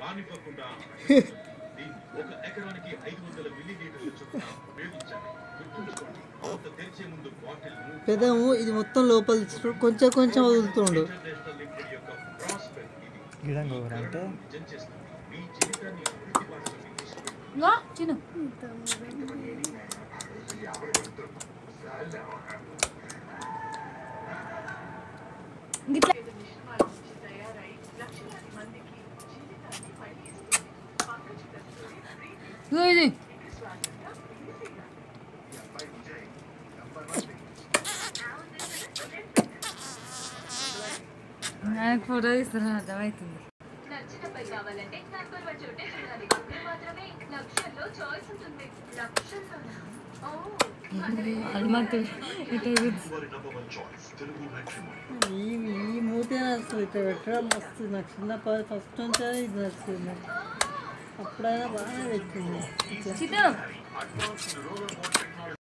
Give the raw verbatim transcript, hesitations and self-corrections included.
రానివ్వకుండా ఒక ఎకరానికి ఐదు వందల మిల్లీలీటర్ల చొప్పున ఉపయోగించాలి. గుర్తుంచుకోండి, మూత తెరిచే ముందు బాటిల్ పెదము ఇది మొత్తం లోపల తీసుకుంటూ కొంచెం కొంచెం వదులుతుండు. ఇంటర్నేషనల్ లిమిటెడ్ యొక్క ప్రాస్పెక్ట్ ఇది గిడంగా అంటే నిజం చేస్తుంది. మీ జీవితాన్ని అభివృద్ధి పరచడానికి ఇంగో చిన్న గిట్లా ఇగో ఇది నాకు ఫోటో తీస్తున్నా అర్థమవుతుంది. నచ్చినపై కావాలంటే నంబర్ వన్ చోటే చూడాలి. అప్పుడు మాత్రమే లక్షల్లో చాయిస్ ఉంటుంది. లక్షల్లోనా? ఓ హనుమంతు ఇటు ఈ ఈ మూతే నడుస్తుంది ఇట్లా పెట్టడం మస్తు నాకు చిన్నప్పటి ఫస్ట్ నుంచి ఇది నడుస్తుంది. అప్పుడైనా బాగానే పెట్టింది. చిన్న